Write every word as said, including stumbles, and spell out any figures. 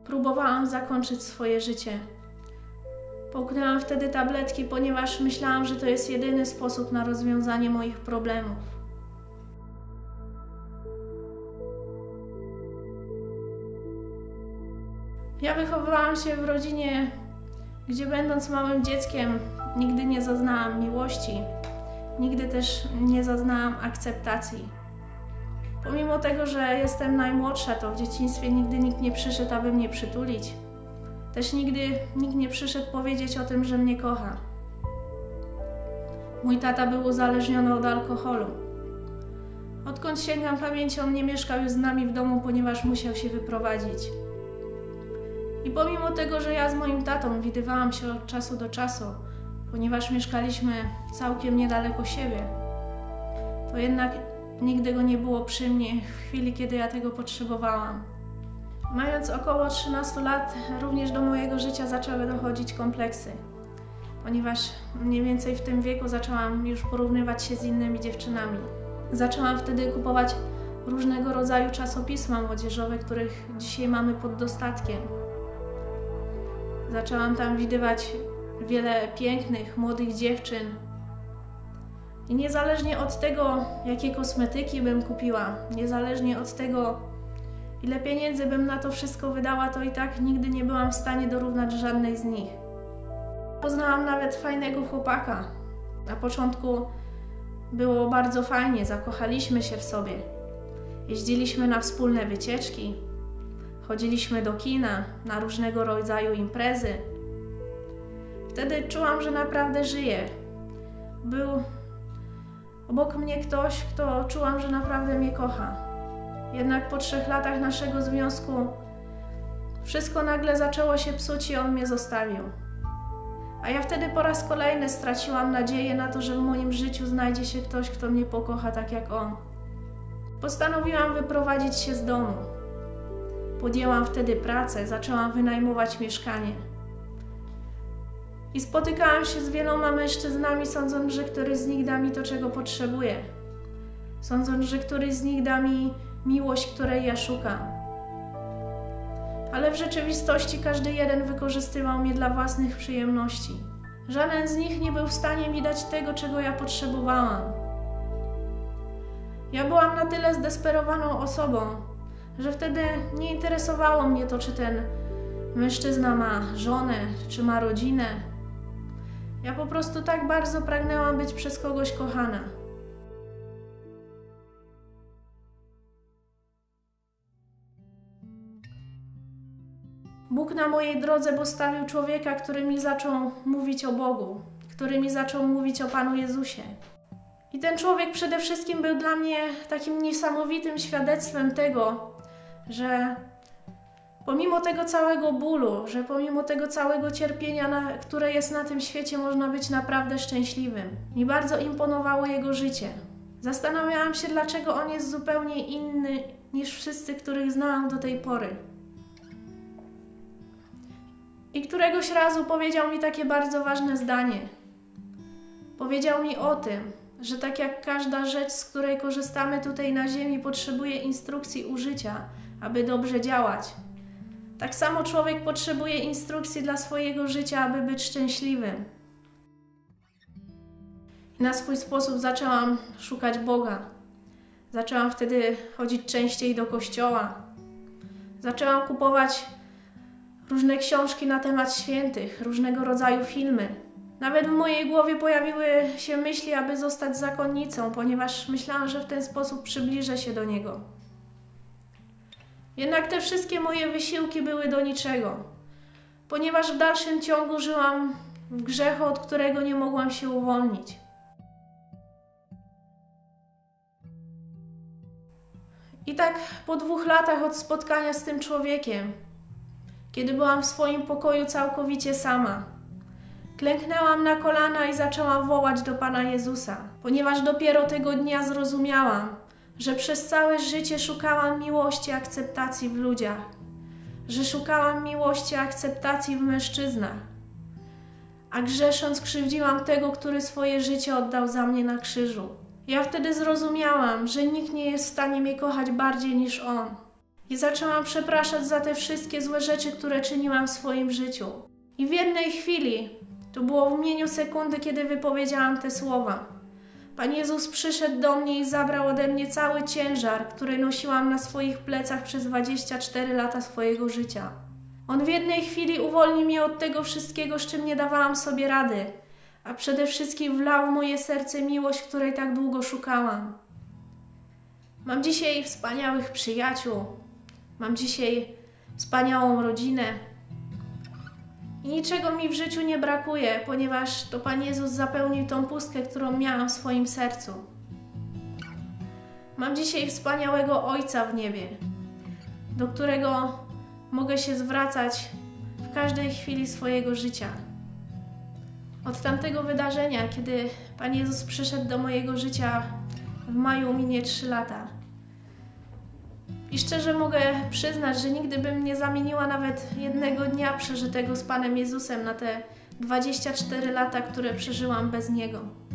próbowałam zakończyć swoje życie. Połknęłam wtedy tabletki, ponieważ myślałam, że to jest jedyny sposób na rozwiązanie moich problemów. Ja wychowywałam się w rodzinie, gdzie będąc małym dzieckiem nigdy nie zaznałam miłości, nigdy też nie zaznałam akceptacji. Pomimo tego, że jestem najmłodsza, to w dzieciństwie nigdy nikt nie przyszedł, aby mnie przytulić. Też nigdy nikt nie przyszedł powiedzieć o tym, że mnie kocha. Mój tata był uzależniony od alkoholu. Odkąd sięgam pamięci, on nie mieszkał już z nami w domu, ponieważ musiał się wyprowadzić. I pomimo tego, że ja z moim tatą widywałam się od czasu do czasu, ponieważ mieszkaliśmy całkiem niedaleko siebie, to jednak nigdy go nie było przy mnie w chwili, kiedy ja tego potrzebowałam. Mając około trzynastu lat, również do mojego życia zaczęły dochodzić kompleksy, ponieważ mniej więcej w tym wieku zaczęłam już porównywać się z innymi dziewczynami. Zaczęłam wtedy kupować różnego rodzaju czasopisma młodzieżowe, których dzisiaj mamy pod dostatkiem. Zaczęłam tam widywać wiele pięknych, młodych dziewczyn. I niezależnie od tego, jakie kosmetyki bym kupiła, niezależnie od tego, ile pieniędzy bym na to wszystko wydała, to i tak nigdy nie byłam w stanie dorównać żadnej z nich. Poznałam nawet fajnego chłopaka. Na początku było bardzo fajnie, zakochaliśmy się w sobie. Jeździliśmy na wspólne wycieczki, chodziliśmy do kina, na różnego rodzaju imprezy. Wtedy czułam, że naprawdę żyję. Był obok mnie ktoś, kto czułam, że naprawdę mnie kocha. Jednak po trzech latach naszego związku wszystko nagle zaczęło się psuć i on mnie zostawił. A ja wtedy po raz kolejny straciłam nadzieję na to, że w moim życiu znajdzie się ktoś, kto mnie pokocha tak jak on. Postanowiłam wyprowadzić się z domu. Podjęłam wtedy pracę, zaczęłam wynajmować mieszkanie. I spotykałam się z wieloma mężczyznami, sądząc, że któryś z nich da mi to, czego potrzebuję. Sądząc, że któryś z nich da mi miłość, której ja szukam. Ale w rzeczywistości każdy jeden wykorzystywał mnie dla własnych przyjemności. Żaden z nich nie był w stanie mi dać tego, czego ja potrzebowałam. Ja byłam na tyle zdesperowaną osobą, że wtedy nie interesowało mnie to, czy ten mężczyzna ma żonę, czy ma rodzinę. Ja po prostu tak bardzo pragnęłam być przez kogoś kochana. Bóg na mojej drodze postawił człowieka, który mi zaczął mówić o Bogu, który mi zaczął mówić o Panu Jezusie. I ten człowiek przede wszystkim był dla mnie takim niesamowitym świadectwem tego, że pomimo tego całego bólu, że pomimo tego całego cierpienia, na, które jest na tym świecie, można być naprawdę szczęśliwym. Mi bardzo imponowało jego życie. Zastanawiałam się, dlaczego on jest zupełnie inny niż wszyscy, których znałam do tej pory. I któregoś razu powiedział mi takie bardzo ważne zdanie. Powiedział mi o tym, że tak jak każda rzecz, z której korzystamy tutaj na ziemi, potrzebuje instrukcji użycia, aby dobrze działać. Tak samo człowiek potrzebuje instrukcji dla swojego życia, aby być szczęśliwym. I na swój sposób zaczęłam szukać Boga. Zaczęłam wtedy chodzić częściej do kościoła. Zaczęłam kupować różne książki na temat świętych, różnego rodzaju filmy. Nawet w mojej głowie pojawiły się myśli, aby zostać zakonnicą, ponieważ myślałam, że w ten sposób przybliżę się do Niego. Jednak te wszystkie moje wysiłki były do niczego, ponieważ w dalszym ciągu żyłam w grzechu, od którego nie mogłam się uwolnić. I tak po dwóch latach od spotkania z tym człowiekiem, kiedy byłam w swoim pokoju całkowicie sama, klęknęłam na kolana i zaczęłam wołać do Pana Jezusa, ponieważ dopiero tego dnia zrozumiałam, że przez całe życie szukałam miłości i akceptacji w ludziach, że szukałam miłości i akceptacji w mężczyznach, a grzesząc krzywdziłam tego, który swoje życie oddał za mnie na krzyżu. Ja wtedy zrozumiałam, że nikt nie jest w stanie mnie kochać bardziej niż On. I zaczęłam przepraszać za te wszystkie złe rzeczy, które czyniłam w swoim życiu. I w jednej chwili, to było w mieniu sekundy, kiedy wypowiedziałam te słowa, Pan Jezus przyszedł do mnie i zabrał ode mnie cały ciężar, który nosiłam na swoich plecach przez dwadzieścia cztery lata swojego życia. On w jednej chwili uwolnił mnie od tego wszystkiego, z czym nie dawałam sobie rady, a przede wszystkim wlał w moje serce miłość, której tak długo szukałam. Mam dzisiaj wspaniałych przyjaciół, mam dzisiaj wspaniałą rodzinę i niczego mi w życiu nie brakuje, ponieważ to Pan Jezus zapełnił tą pustkę, którą miałam w swoim sercu. Mam dzisiaj wspaniałego Ojca w niebie, do którego mogę się zwracać w każdej chwili swojego życia. Od tamtego wydarzenia, kiedy Pan Jezus przyszedł do mojego życia w maju, minie trzy lata. I szczerze mogę przyznać, że nigdy bym nie zamieniła nawet jednego dnia przeżytego z Panem Jezusem na te dwadzieścia cztery lata, które przeżyłam bez Niego.